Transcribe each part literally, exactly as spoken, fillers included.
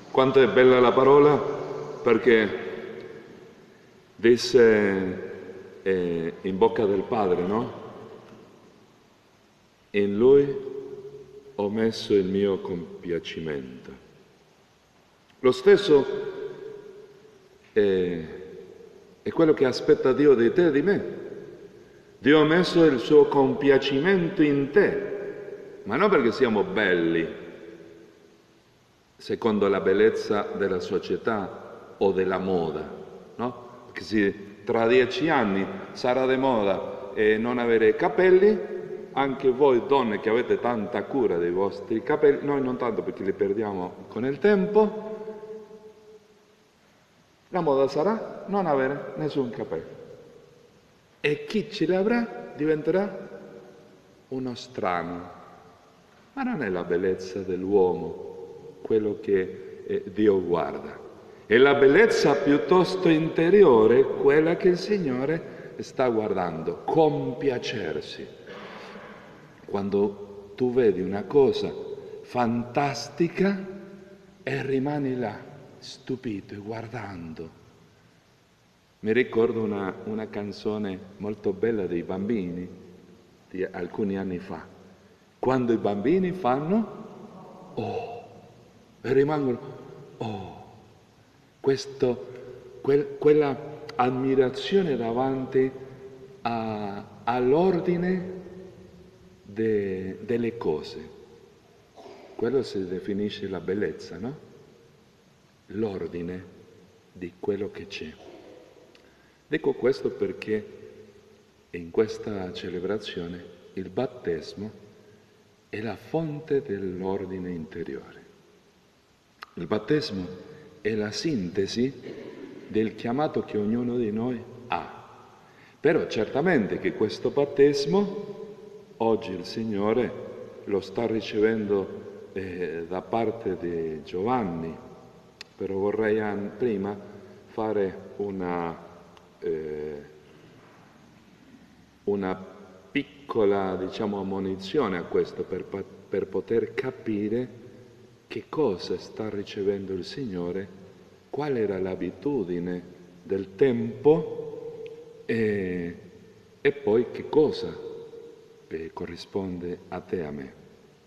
Quanto è bella la parola, perché disse eh, in bocca del Padre, no? In Lui ho messo il mio compiacimento. Lo stesso è, è quello che aspetta Dio di te e di me. Dio ha messo il suo compiacimento in te, ma non perché siamo belli, secondo la bellezza della società o della moda, no? Perché se tra dieci anni sarà di moda e non avere capelli, anche voi donne che avete tanta cura dei vostri capelli, noi non tanto perché li perdiamo con il tempo, la moda sarà non avere nessun capello. E chi ce l'avrà diventerà uno strano. Ma non è la bellezza dell'uomo quello che eh, Dio guarda. È la bellezza piuttosto interiore quella che il Signore sta guardando, compiacersi. Quando tu vedi una cosa fantastica e rimani là, stupito e guardando. Mi ricordo una, una canzone molto bella dei bambini di alcuni anni fa. Quando i bambini fanno oh, e rimangono oh, questo, quel, quella ammirazione davanti a, all'ordine de, delle cose. Quello si definisce la bellezza, no? L'ordine di quello che c'è. Dico questo perché in questa celebrazione il battesimo è la fonte dell'ordine interiore. Il battesimo è la sintesi del chiamato che ognuno di noi ha. Però certamente che questo battesimo, oggi il Signore lo sta ricevendo eh, da parte di Giovanni, però vorrei an- prima fare una, eh, una piccola, diciamo, ammonizione a questo per, per poter capire che cosa sta ricevendo il Signore, qual era l'abitudine del tempo e, e poi che cosa eh, corrisponde a te e a me.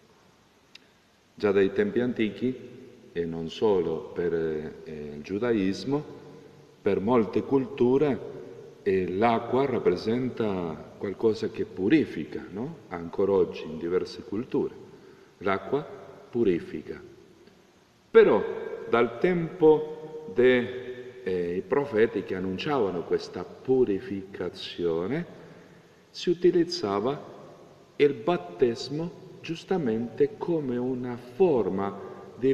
Già dai tempi antichi, e non solo per eh, il giudaismo, per molte culture eh, l'acqua rappresenta qualcosa che purifica, no? Ancora oggi in diverse culture. L'acqua purifica. Però dal tempo dei eh, profeti che annunciavano questa purificazione si utilizzava il battesimo giustamente come una forma di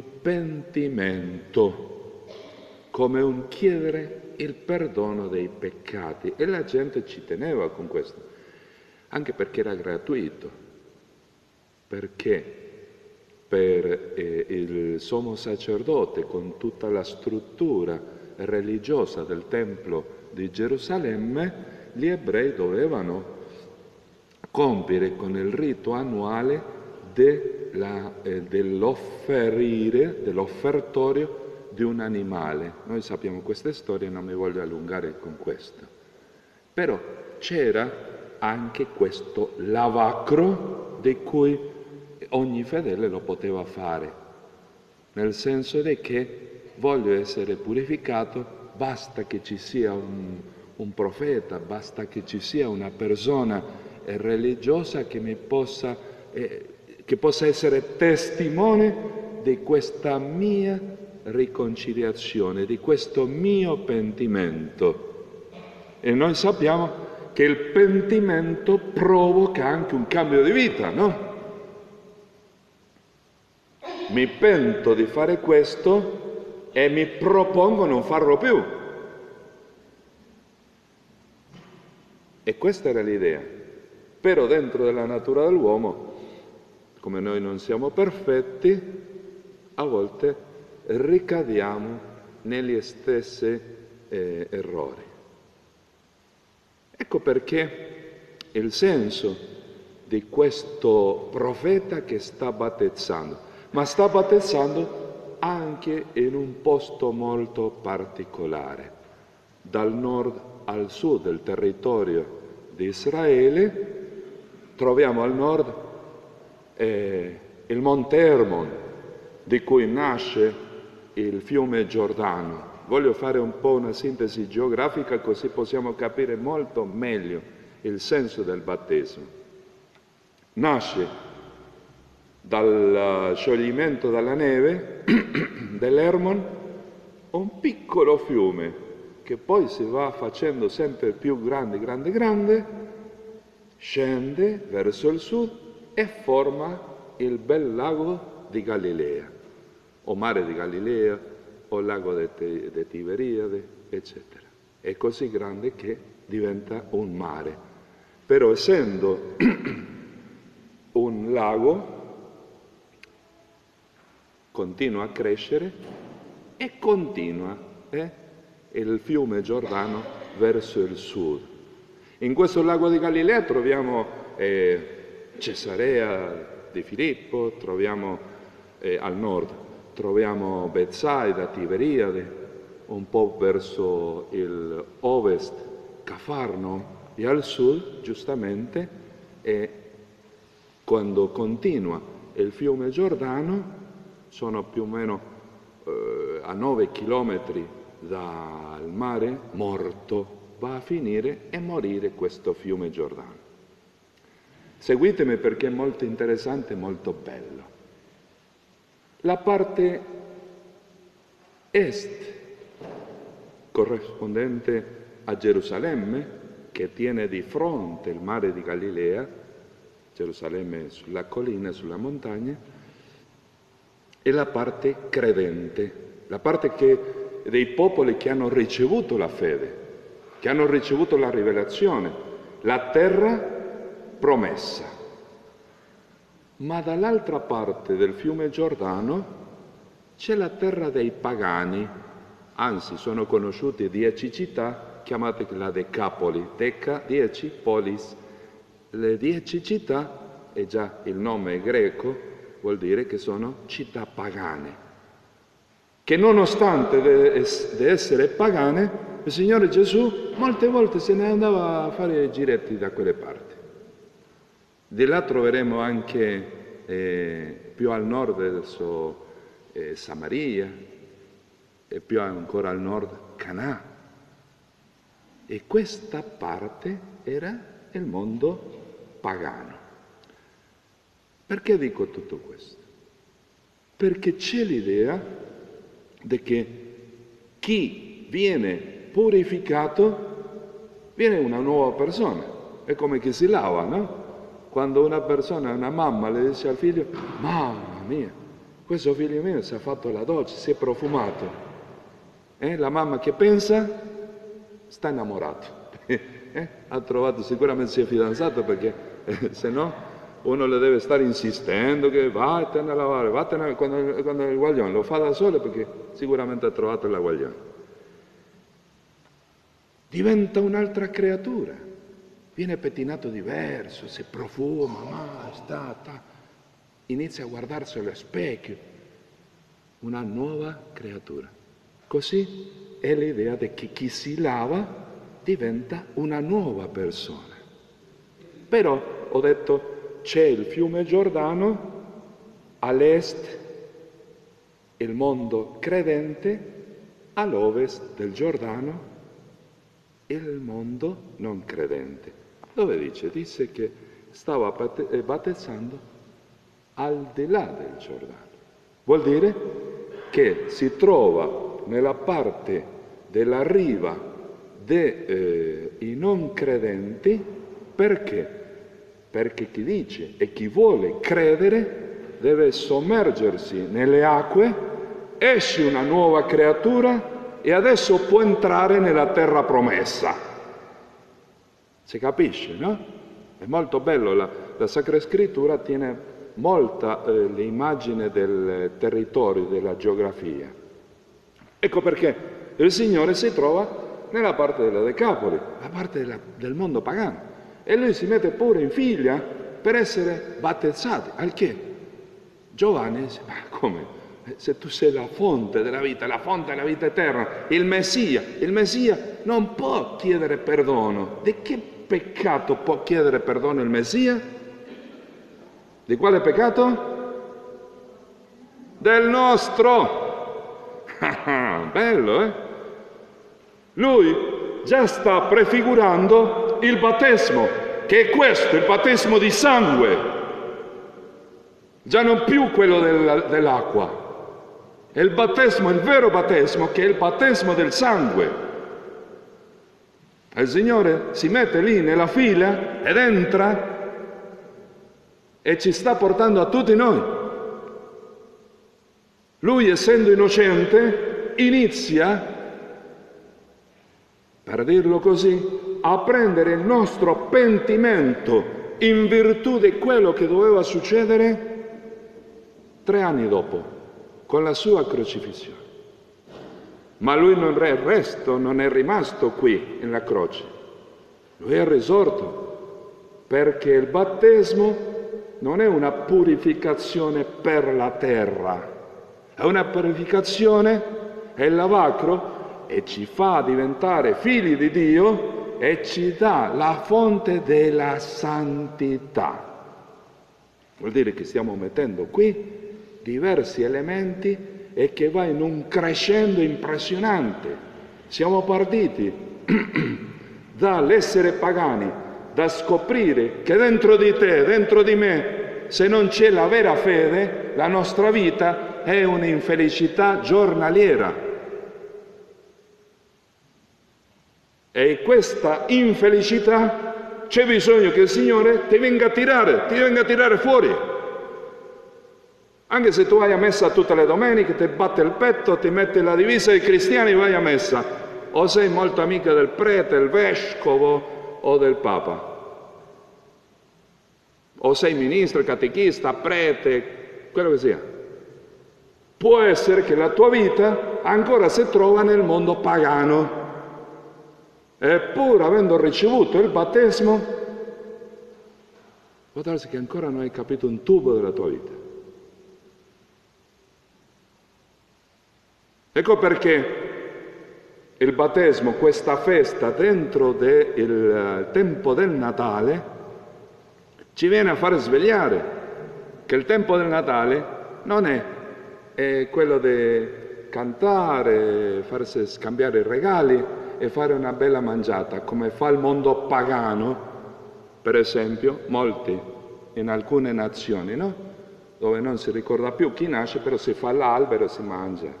pentimento, come un chiedere il perdono dei peccati, e la gente ci teneva con questo, anche perché era gratuito, perché per eh, il sommo sacerdote, con tutta la struttura religiosa del Tempio di Gerusalemme, gli ebrei dovevano compiere con il rito annuale de la, eh, dell'offerire, dell'offertorio di un animale. Noi sappiamo queste storie, non mi voglio allungare con questo. Però c'era anche questo lavacro di cui ogni fedele lo poteva fare, nel senso di che voglio essere purificato, basta che ci sia un, un profeta, basta che ci sia una persona eh, religiosa che mi possa, eh, che possa essere testimone di questa mia riconciliazione, di questo mio pentimento. E noi sappiamo che il pentimento provoca anche un cambio di vita, no? Mi pento di fare questo e mi propongo non farlo più. E questa era l'idea. Però dentro della natura dell'uomo, come noi non siamo perfetti, a volte ricadiamo negli stessi eh, errori. Ecco perché il senso di questo profeta che sta battezzando, ma sta battezzando anche in un posto molto particolare. Dal nord al sud del territorio di Israele troviamo al nord eh, il Monte Hermon, di cui nasce il fiume Giordano. Voglio fare un po' una sintesi geografica così possiamo capire molto meglio il senso del battesimo. Nasce dal scioglimento dalla neve dell'Hermon un piccolo fiume che poi si va facendo sempre più grande, grande, grande, scende verso il sud e forma il bel lago di Galilea, o mare di Galilea, o lago di Tiberiade, eccetera. È così grande che diventa un mare. Però essendo un lago, continua a crescere e continua eh, il fiume Giordano verso il sud. In questo lago di Galilea troviamo eh, Cesarea di Filippo, troviamo eh, al nord, troviamo Betsaida, Tiberiade, un po' verso il ovest Cafarno, e al sud, giustamente, eh, quando continua il fiume Giordano, sono più o meno eh, a nove chilometri dal mare morto, va a finire e morire questo fiume Giordano. Seguitemi perché è molto interessante e molto bello. La parte est, corrispondente a Gerusalemme, che tiene di fronte il mare di Galilea, Gerusalemme sulla collina, sulla montagna, è la parte credente, la parte che, dei popoli che hanno ricevuto la fede, che hanno ricevuto la rivelazione, la terra promessa. Ma dall'altra parte del fiume Giordano c'è la terra dei pagani, anzi sono conosciute dieci città chiamate la Decapoli, Deca, dieci, polis. Le dieci città, e già il nome è greco, vuol dire che sono città pagane, che nonostante di essere pagane, il Signore Gesù molte volte se ne andava a fare giretti da quelle parti. Di là troveremo anche eh, più al nord verso eh, Samaria e più ancora al nord Canà. E questa parte era il mondo pagano. Perché dico tutto questo? Perché c'è l'idea di che chi viene purificato viene una nuova persona. È come che si lava, no? Quando una persona, una mamma le dice al figlio: mamma mia, questo figlio mio si è fatto la doccia, si è profumato. Eh? La mamma che pensa? Sta innamorato. eh? Ha trovato, sicuramente si è fidanzato perché eh, se no uno le deve stare insistendo che vattene a lavare, vattene a... Quando, quando il guaglione lo fa da solo perché sicuramente ha trovato la guaglione. Diventa un'altra creatura, viene pettinato diverso, si profuma, ma sta, sta, inizia a guardarsi allo specchio, una nuova creatura. Così è l'idea di che chi si lava diventa una nuova persona. Però ho detto c'è il fiume Giordano, all'est il mondo credente, all'ovest del Giordano il mondo non credente. Dove dice? Dice che stava battezzando al di là del Giordano. Vuol dire che si trova nella parte della riva dei eh, non credenti. Perché? Perché chi dice e chi vuole credere deve sommergersi nelle acque, esce una nuova creatura e adesso può entrare nella terra promessa. Si capisce, no? È molto bello, la, la Sacra Scrittura tiene molta eh, l'immagine del territorio, della geografia. Ecco perché il Signore si trova nella parte della Decapoli, la parte della, del mondo pagano. E lui si mette pure in figlia per essere battezzato. Al che? Giovanni dice: ma come? Se tu sei la fonte della vita, la fonte della vita eterna, il Messia, il Messia non può chiedere perdono. Di che peccato può chiedere perdono il Messia? Di quale peccato? Del nostro. Bello, eh? Lui già sta prefigurando il battesimo, che è questo, il battesimo di sangue. Già non più quello dell'acqua. È il battesimo, il vero battesimo, che è il battesimo del sangue. E il Signore si mette lì nella fila ed entra e ci sta portando a tutti noi. Lui, essendo innocente, inizia, per dirlo così, a prendere il nostro pentimento in virtù di quello che doveva succedere tre anni dopo, con la sua crocifissione. Ma lui non è resto, non è rimasto qui nella croce. Lui è risorto, perché il battesimo non è una purificazione per la terra, è una purificazione, è il lavacro, e ci fa diventare figli di Dio e ci dà la fonte della santità. Vuol dire che stiamo mettendo qui diversi elementi e che va in un crescendo impressionante. Siamo partiti dall'essere pagani, da scoprire che dentro di te, dentro di me, se non c'è la vera fede, la nostra vita è un'infelicità giornaliera. E questa infelicità c'è bisogno che il Signore ti venga a tirare, ti venga a tirare fuori. Anche se tu vai a messa tutte le domeniche, ti batte il petto, ti metti la divisa dei cristiani e vai a messa, o sei molto amica del prete, del vescovo o del papa, o sei ministro, catechista, prete, quello che sia. Può essere che la tua vita ancora si trova nel mondo pagano, eppure avendo ricevuto il battesimo, può darsi che ancora non hai capito un tubo della tua vita. Ecco perché il battesimo, questa festa dentro del tempo del Natale, ci viene a fare svegliare che il tempo del Natale non è, è quello di cantare, farsi scambiare i regali e fare una bella mangiata, come fa il mondo pagano, per esempio, molti in alcune nazioni, no? Dove non si ricorda più chi nasce, però si fa l'albero e si mangia.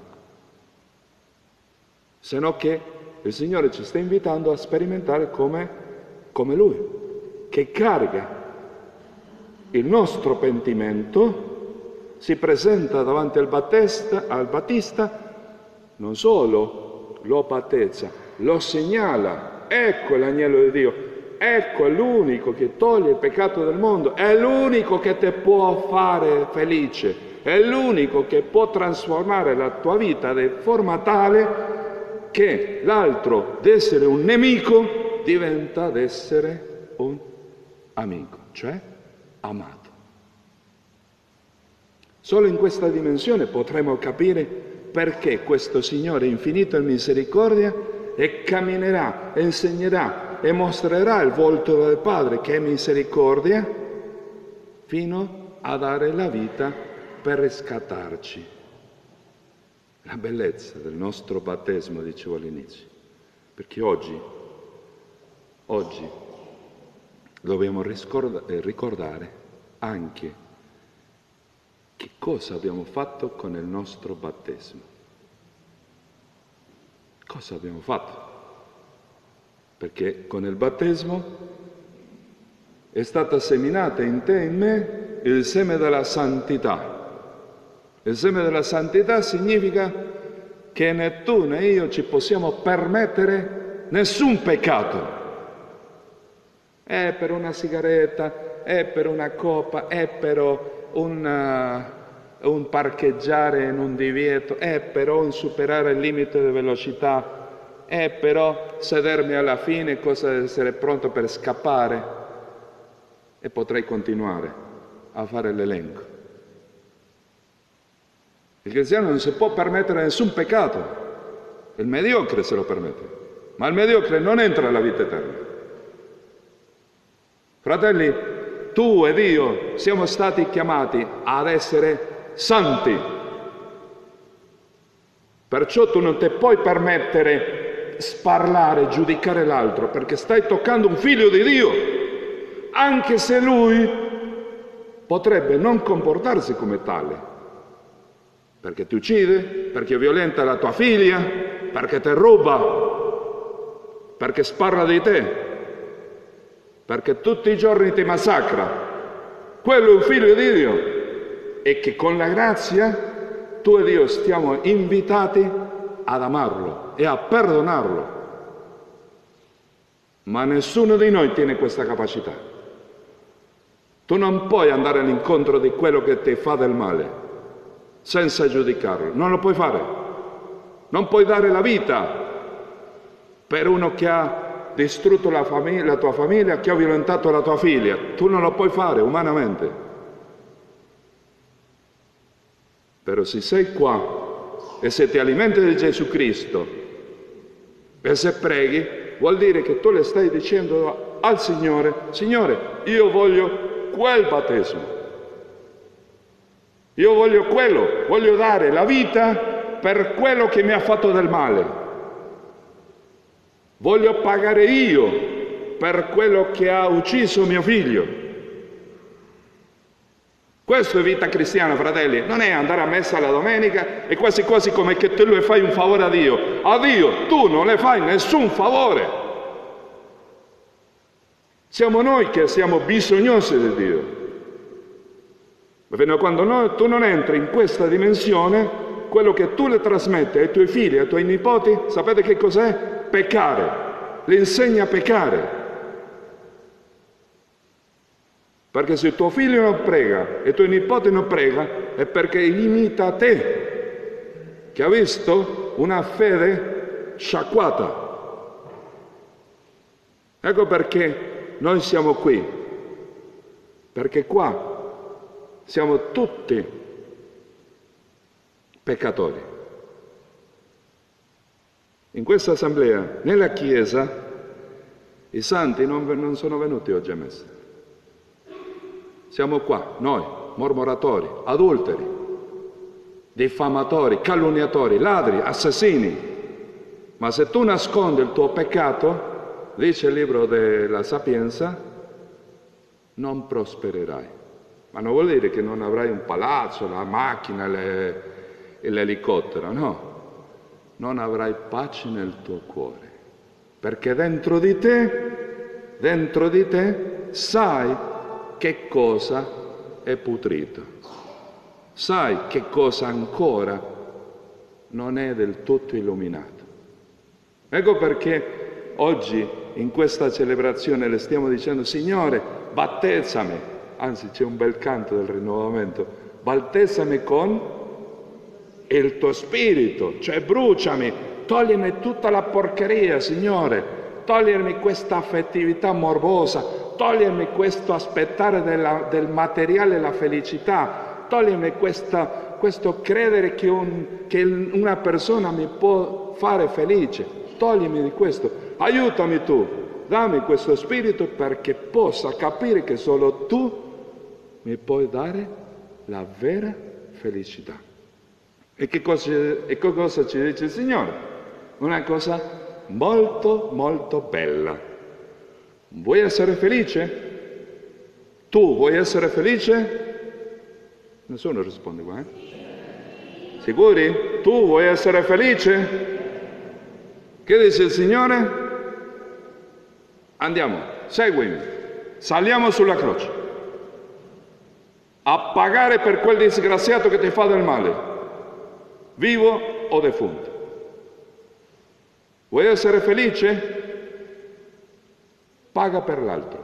Se no che il Signore ci sta invitando a sperimentare come, come Lui, che carica il nostro pentimento, si presenta davanti al Battista, al Battista, non solo lo battezza, lo segnala, ecco l'agnello di Dio, ecco è l'unico che toglie il peccato del mondo, è l'unico che ti può fare felice, è l'unico che può trasformare la tua vita di forma tale che l'altro, d'essere un nemico, diventa ad essere un amico, cioè amato. Solo in questa dimensione potremo capire perché questo Signore infinito in misericordia e camminerà, e insegnerà e mostrerà il volto del Padre che è misericordia fino a dare la vita per riscattarci. La bellezza del nostro battesimo, dicevo all'inizio, perché oggi, oggi dobbiamo ricordare anche che cosa abbiamo fatto con il nostro battesimo. Cosa abbiamo fatto? Perché con il battesimo è stata seminata in te e in me il seme della santità. Il seme della santità significa che né tu né io ci possiamo permettere nessun peccato. È per una sigaretta, è per una coppa, è per un, uh, un parcheggiare in un divieto, è per un superare il limite di velocità, è però sedermi alla fine, cosa essere pronto per scappare. E potrei continuare a fare l'elenco. Il cristiano non si può permettere nessun peccato, il mediocre se lo permette, ma il mediocre non entra nella vita eterna. Fratelli, tu ed io siamo stati chiamati ad essere santi. Perciò tu non ti puoi permettere sparlare, giudicare l'altro, perché stai toccando un figlio di Dio, anche se lui potrebbe non comportarsi come tale, perché ti uccide, perché violenta la tua figlia, perché ti ruba, perché sparla di te, perché tutti i giorni ti massacra. Quello è un figlio di Dio, e che con la grazia tu ed io stiamo invitati ad amarlo e a perdonarlo. Ma nessuno di noi tiene questa capacità. Tu non puoi andare all'incontro di quello che ti fa del male senza giudicarlo, non lo puoi fare. Non puoi dare la vita per uno che ha distrutto la, famiglia, la tua famiglia, che ha violentato la tua figlia. Tu non lo puoi fare umanamente. Però se sei qua e se ti alimenti di Gesù Cristo e se preghi, vuol dire che tu le stai dicendo al Signore: Signore, io voglio quel battesimo, io voglio quello, voglio dare la vita per quello che mi ha fatto del male. Voglio pagare io per quello che ha ucciso mio figlio. Questo è vita cristiana, fratelli. Non è andare a messa la domenica e quasi quasi come che tu le fai un favore a Dio. A Dio tu non le fai nessun favore. Siamo noi che siamo bisognosi di Dio. Ma fino a quando no, tu non entri in questa dimensione, quello che tu le trasmetti ai tuoi figli, ai tuoi nipoti, sapete che cos'è? Peccare, le insegna a peccare. Perché se tuo figlio non prega e tuo nipote non prega, è perché imita te, che ha visto una fede sciacquata. Ecco perché noi siamo qui, perché qua siamo tutti peccatori. In questa assemblea, nella Chiesa, i santi non, non sono venuti oggi a messa. Siamo qua, noi, mormoratori, adulteri, diffamatori, calunniatori, ladri, assassini. Ma se tu nascondi il tuo peccato, dice il libro della Sapienza, non prospererai. Ma non vuol dire che non avrai un palazzo, la macchina, le, l'elicottero, no. Non avrai pace nel tuo cuore, perché dentro di te, dentro di te, sai che cosa è putrito, sai che cosa ancora non è del tutto illuminato. Ecco perché oggi in questa celebrazione le stiamo dicendo: Signore, battezzami, anzi c'è un bel canto del rinnovamento, battezzami con il tuo spirito, cioè bruciami, toglimi tutta la porcheria, Signore, togliermi questa affettività morbosa, togliermi questo aspettare della, del materiale la felicità, togliermi questa, questo credere che, un, che una persona mi può fare felice, toglimi di questo, aiutami tu, dammi questo spirito perché possa capire che solo tu mi puoi dare la vera felicità. E che cosa, e che cosa ci dice il Signore? Una cosa molto, molto bella. Vuoi essere felice? Tu vuoi essere felice? Nessuno risponde qua, eh? Sicuri? Tu vuoi essere felice? Che dice il Signore? Andiamo, seguimi, saliamo sulla croce, a pagare per quel disgraziato che ti fa del male, vivo o defunto. Vuoi essere felice? Paga per l'altro.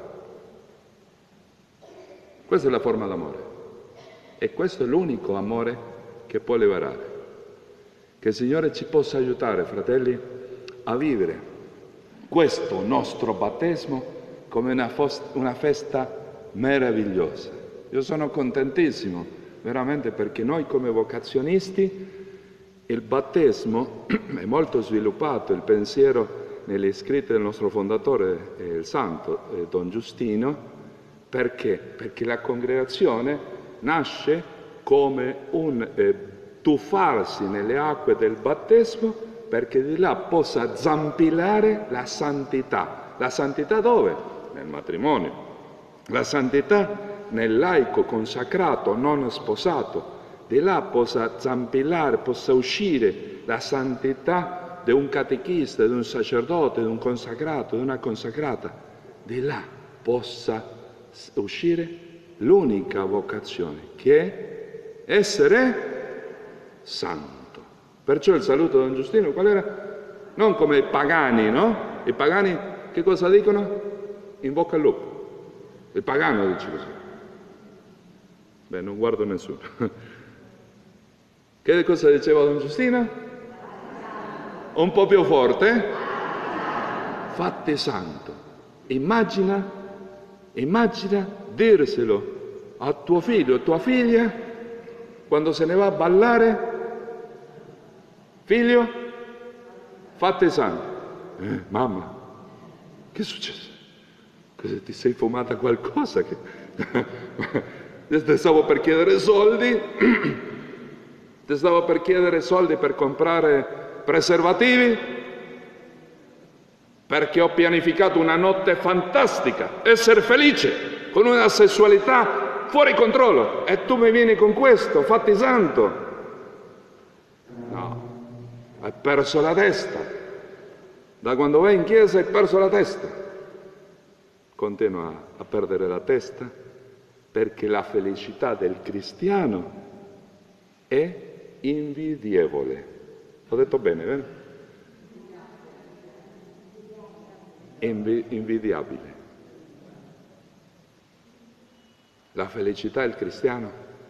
Questa è la forma d'amore. E questo è l'unico amore che può liberare. Che il Signore ci possa aiutare, fratelli, a vivere questo nostro battesimo come una, una festa meravigliosa. Io sono contentissimo veramente perché noi come vocazionisti il battesimo è molto sviluppato, il pensiero nelle scritte del nostro fondatore, eh, il santo eh, Don Giustino, perché? Perché la congregazione nasce come un eh, tuffarsi nelle acque del battesimo perché di là possa zampillare la santità. La santità dove? Nel matrimonio. La santità nel laico consacrato, non sposato. Di là possa zampillare, possa uscire la santità di un catechista, di un sacerdote, di un consacrato, di una consacrata. Di là possa uscire l'unica vocazione, che è essere santo. Perciò il saluto di Don Giustino qual era? Non come i pagani, no? I pagani che cosa dicono? In bocca al lupo. Il pagano dice così. Beh, non guardo nessuno. Che cosa diceva Don Giustino? Un po' più forte? Fatti santo. Immagina, immagina dirselo a tuo figlio, a tua figlia, quando se ne va a ballare. Figlio, fatti santo. Eh, mamma, che è successo? Cosa, ti sei fumata qualcosa? Che... Ti stavo per chiedere soldi, ti stavo per chiedere soldi per comprare preservativi, perché ho pianificato una notte fantastica, essere felice, con una sessualità fuori controllo, e tu mi vieni con questo, fatti santo. No, hai perso la testa. Da quando vai in chiesa hai perso la testa. Continua a perdere la testa perché la felicità del cristiano è invidievole. Ho detto bene, vero? Invi- invidiabile. La felicità del cristiano.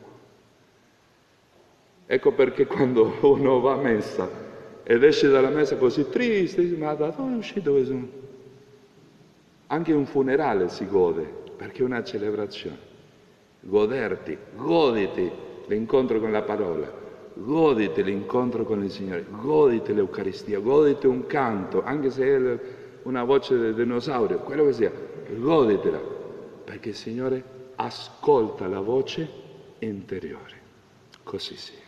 Ecco perché quando uno va a messa ed esce dalla messa così triste, ma da dove è uscito questo? Anche un funerale si gode, perché è una celebrazione. Goderti, goditi l'incontro con la parola, goditi l'incontro con il Signore, goditi l'Eucaristia, goditi un canto, anche se è una voce del dinosaurio, quello che sia, goditela, perché il Signore ascolta la voce interiore. Così sia.